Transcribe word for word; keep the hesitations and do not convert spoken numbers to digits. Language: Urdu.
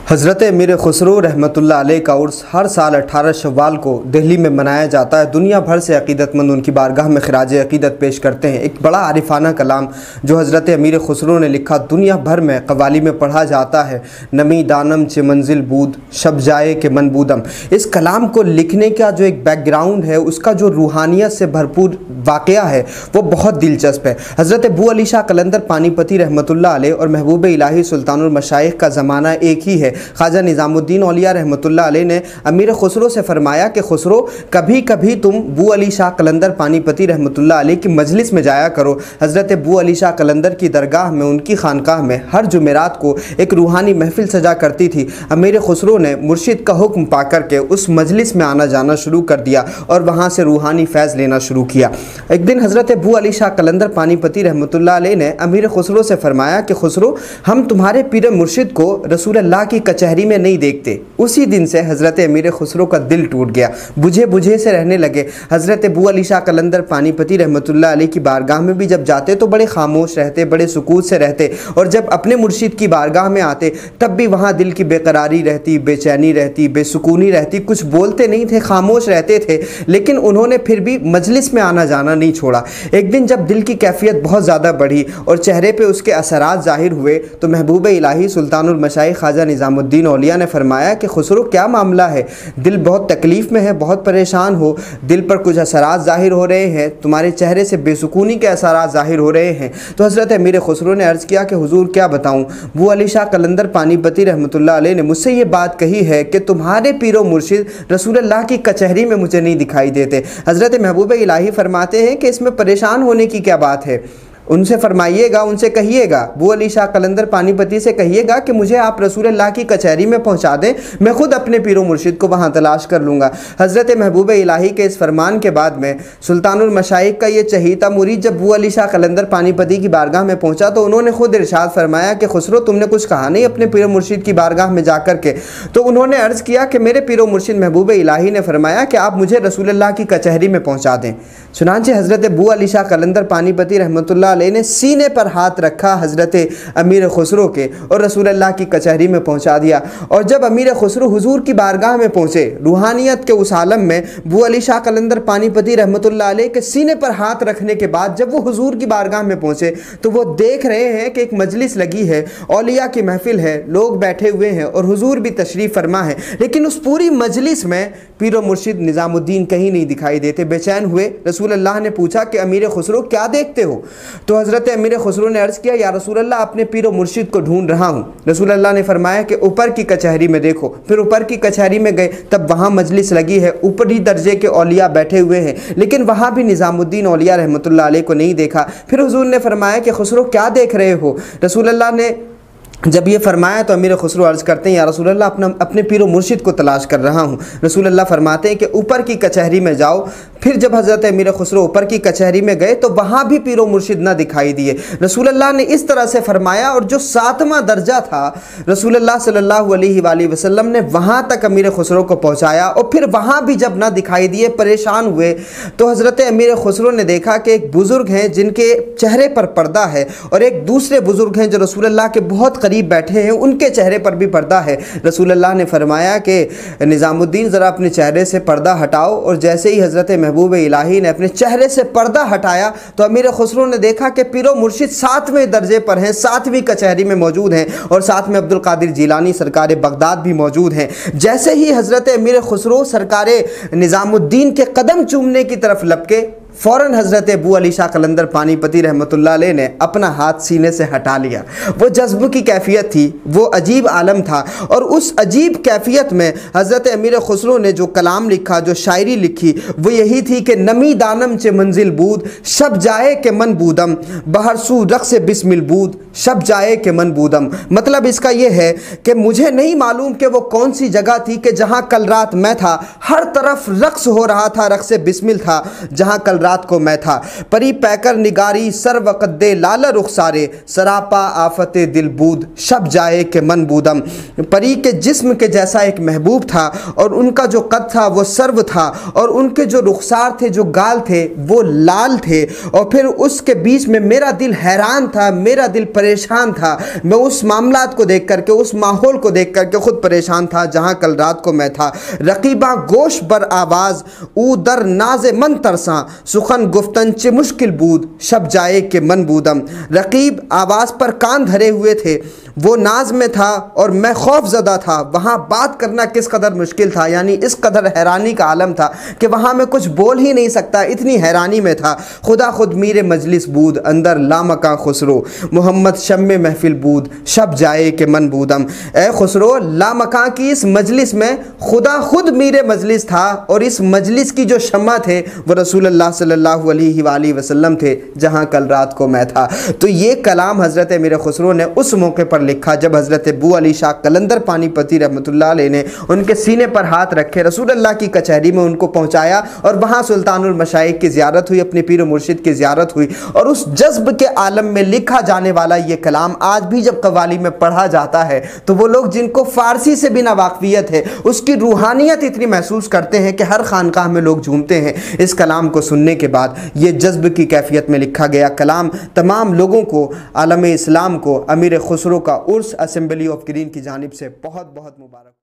حضرت امیر خسرو رحمۃ اللہ علیہ کا عرس ہر سال اٹھارہ شوال کو دہلی میں منایا جاتا ہے۔ دنیا بھر سے عقیدت مند ان کی بارگاہ میں خراج عقیدت پیش کرتے ہیں۔ ایک بڑا عارفانہ کلام جو حضرت امیر خسرو نے لکھا دنیا بھر میں قوالی میں پڑھا جاتا ہے، نمی دانم چے منزل بود شب جائے کہ من بودم۔ اس کلام کو لکھنے کا جو ایک بیک گراؤنڈ ہے، اس کا جو روحانیت سے بھرپور واقعہ ہے، وہ بہت دلچسپ ہے۔ حضرت ابو علی شاہ قلندر پانی پتی رحمۃ اللہ علیہ اور محبوب الہی سلطان المشائخ کا زمانہ ایک ہی ہے۔ خواجہ نظام الدین اولیاء رحمۃ اللہ علیہ نے امیر خسرو سے فرمایا کہ خسرو، کبھی کبھی تم ابو علی شاہ قلندر پانی پتی رحمۃ اللہ علیہ کی مجلس میں جایا کرو۔ حضرت ابو علی شاہ قلندر کی درگاہ میں، ان کی خانقاہ میں ہر جمعرات کو ایک روحانی محفل سجا کرتی تھی۔ امیر خسرو نے مرشد کا حکم پا کر کے اس مجلس میں آنا جانا شروع کر دیا اور وہاں سے روحانی فیض لینا شروع کیا۔ ایک دن حضرت ابو علی شاہ قلندر پانی پتی رحمۃ اللہ علیہ نے امیر خسرو سے فرمایا کہ خسرو، ہم تمہارے پیر مرشد کو رسول اللہ کی کچہری میں نہیں دیکھتے۔ اسی دن سے حضرت امیر خسرو کا دل ٹوٹ گیا، بجھے بجھے سے رہنے لگے۔ حضرت ابو علی شاہ قلندر پانی پتی رحمۃ اللہ علیہ کی بارگاہ میں بھی جب جاتے تو بڑے خاموش رہتے، بڑے سکوت سے رہتے، اور جب اپنے مرشد کی بارگاہ میں آتے تب بھی وہاں دل کی بے قراری رہتی، بے چینی رہتی، بے سکونی رہتی۔ کچھ بولتے نہیں تھے، خاموش رہتے تھے، لیکن انہوں نے پھر بھی مجلس میں آنا جانا نہیں چھوڑا۔ ایک دن جب دل کی کیفیت بہت زیادہ بڑھی اور چہرے پہ اس کے اثرات ظاہر ہوئے تو محبوب الہی سلطان المشائخ خواجہ نظام الدین اولیاء نے فرمایا کہ خسرو، کیا معاملہ ہے؟ دل بہت تکلیف میں ہے، بہت پریشان ہو، دل پر کچھ اثرات ظاہر ہو رہے ہیں، تمہارے چہرے سے بے سکونی کے اثرات ظاہر ہو رہے ہیں۔ تو حضرت امیر خسرو نے عرض کیا کہ حضور کیا بتاؤں، ابو علی شاہ قلندر پانی پتی رحمۃ اللہ علیہ نے مجھ سے یہ بات کہی ہے کہ تمہارے پیر و مرشد رسول اللہ کی کچہری میں مجھے نہیں دکھائی دیتے۔ حضرت محبوب الہی فرماتے ہیں کہ اس میں پریشان ہونے کی کیا بات ہے؟ ان سے فرمائیے گا، ان سے کہیے گا، ابو علی شاہ قلندر پانی پتی سے کہیے گا کہ مجھے آپ رسول اللہ کی کچہری میں پہنچا دیں، میں خود اپنے پیر و مرشد کو وہاں تلاش کر لوں گا۔ حضرت محبوب الہی کے اس فرمان کے بعد میں سلطان المشائخ کا یہ چہیتا مرید جب ابو علی شاہ قلندر پانی پتی کی بارگاہ میں پہنچا تو انہوں نے خود ارشاد فرمایا کہ خسرو، تم نے کچھ کہا نہیں اپنے پیر و مرشد کی بارگاہ میں جا کر کے؟ تو انہوں نے عرض کیا کہ میرے پیر و مرشد محبوب الہی نے فرمایا کہ آپ مجھے رسول اللہ کی کچہری میں پہنچا دیں۔ چنانچہ حضرت ابو علی شاہ قلندر پانی پتی رحمۃ اللہ علیہ نے سینے پر ہاتھ رکھا حضرت امیر خسرو کے اور رسول اللہ کی کچہری میں پہنچا دیا۔ اور جب امیر خسرو حضور کی بارگاہ میں پہنچے، روحانیت کے اس عالم میں ابو علی شاہ قلندر پانی پتی رحمۃ اللہ علیہ کے سینے پر ہاتھ رکھنے کے بعد جب وہ حضور کی بارگاہ میں پہنچے تو وہ دیکھ رہے ہیں کہ ایک مجلس لگی ہے، اولیاء کی محفل ہے، لوگ بیٹھے ہوئے ہیں اور حضور بھی تشریف فرما ہے، لیکن اس پوری مجلس میں پیر و مرشد نظام الدین کہیں نہیں دکھائی دیتے۔ بے چین ہوئے رسول اللہ نے پوچھا کہ امیر خسرو کیا دیکھتے ہو؟ تو حضرت امیر خسرو نے عرض کیا، یا رسول اللہ اپنے پیر و مرشد کو ڈھونڈ رہا ہوں۔ رسول اللہ نے فرمایا کہ اوپر کی کچہری میں دیکھو۔ پھر اوپر کی کچہری میں گئے، تب وہاں مجلس لگی ہے، اوپری درجے کے اولیاء بیٹھے ہوئے ہیں، لیکن وہاں بھی نظام الدین اولیاء رحمۃ اللہ علیہ کو نہیں دیکھا۔ پھر حضور نے فرمایا کہ خسرو کیا دیکھ رہے ہو؟ رسول اللہ نے جب یہ فرمایا تو امیر خسرو عرض کرتے ہیں، یا رسول اللہ اپنا اپنے پیر و مرشد کو تلاش کر رہا ہوں۔ رسول اللہ فرماتے ہیں کہ اوپر کی کچہری میں جاؤ۔ پھر جب حضرت امیر خسرو اوپر کی کچہری میں گئے تو وہاں بھی پیر و مرشد نہ دکھائی دیے۔ رسول اللہ نے اس طرح سے فرمایا اور جو ساتواں درجہ تھا رسول اللہ صلی اللہ علیہ وآلہ وسلم نے وہاں تک امیر خسرو کو پہنچایا، اور پھر وہاں بھی جب نہ دکھائی دیے پریشان ہوئے تو حضرت امیر خسرو نے دیکھا کہ ایک بزرگ ہیں جن کے چہرے پر پردہ ہے، اور ایک دوسرے بزرگ ہیں جو رسول اللہ کے بہت قریب بیٹھے ہیں، ان کے چہرے پر بھی پردہ ہے۔ رسول اللہ نے فرمایا کہ نظام الدین ذرا اپنے چہرے سے پردہ ہٹاؤ، اور جیسے ہی حضرت محبوب الہی نے اپنے چہرے سے پردہ ہٹایا تو امیر خسرو نے دیکھا کہ پیر و مرشد ساتویں درجے پر ہیں، ساتویں کچہری میں موجود ہیں، اور ساتھ میں عبد القادر جیلانی سرکار بغداد بھی موجود ہیں۔ جیسے ہی حضرت امیر خسرو سرکار نظام الدین کے قدم چومنے کی طرف لپکے، فوراً حضرت ابو علی شاہ قلندر پانی پتی رحمۃ اللہ علیہ نے اپنا ہاتھ سینے سے ہٹا لیا۔ وہ جذب کی کیفیت تھی، وہ عجیب عالم تھا، اور اس عجیب کیفیت میں حضرت امیر خسرو نے جو کلام لکھا، جو شاعری لکھی، وہ یہی تھی کہ نمی دانم چے منزل بود شب جائے کہ من بودم بہر سو رقص بسمل بود شب جائے کہ من بودم۔ مطلب اس کا یہ ہے کہ مجھے نہیں معلوم کہ وہ کون سی جگہ تھی کہ جہاں کل رات میں تھا، ہر طرف رقص ہو رہا تھا، رقص بسمل تھا، جہاں کل رات کو میں تھا، پری پیکر نگاری سر وقت دے لال رخسارے، سراپا آفت دل بود شب جائے کہ من بودم۔ پری کے جسم کے جیسا ایک محبوب تھا، اور ان کا جو قد تھا وہ سرو تھا، اور ان کے جو رخسار تھے، جو گال تھے وہ لال تھے، اور پھر اس کے بیچ میں میرا دل حیران تھا، میرا دل پریشان تھا۔ میں اس معاملات کو دیکھ کر کے، اس ماحول کو دیکھ کر کے خود پریشان تھا جہاں کل رات کو میں تھا۔ رقیباں گوش بر آواز او در ناز من ترساں، سخن گفتن چے مشکل بود شب جائے کہ من بودم۔ رقیب آواز پر کان دھرے ہوئے تھے، وہ ناز میں تھا اور میں خوف زدہ تھا۔ وہاں بات کرنا کس قدر مشکل تھا، یعنی اس قدر حیرانی کا عالم تھا کہ وہاں میں کچھ بول ہی نہیں سکتا، اتنی حیرانی میں تھا۔ خدا خود میر مجلس بود اندر لامکاں خسرو، محمد شم محفل بود شب جائے کہ من بودم۔ اے خسرو، لامکاں کی اس مجلس میں خدا خود میر مجلس تھا، اور اس مجلس کی جو شمع تھے وہ رسول اللہ صلی اللہ علیہ وآلہ وسلم تھے جہاں کل رات کو میں تھا۔ تو یہ کلام حضرت امیر خسرو نے اس موقع پر لکھا جب حضرت ابو علی شاہ قلندر پانی پتی رحمۃ اللہ علیہ نے ان کے سینے پر ہاتھ رکھے، رسول اللہ کی کچہری میں ان کو پہنچایا، اور وہاں سلطان المشائخ کی زیارت ہوئی، اپنے پیر و مرشد کی زیارت ہوئی، اور اس جذب کے عالم میں لکھا جانے والا یہ کلام آج بھی جب قوالی میں پڑھا جاتا ہے تو وہ لوگ جن کو فارسی سے بھی ناواقفیت ہے اس کی روحانیت اتنی محسوس کرتے ہیں کہ ہر خانقاہ میں لوگ جھومتے ہیں اس کلام کو سننے کے بعد۔ یہ جذب کی کیفیت میں لکھا گیا کلام تمام لوگوں کو، عالم اسلام کو، امیر خسرو کا عرس اسمبلی آف گرین کی جانب سے بہت بہت مبارک۔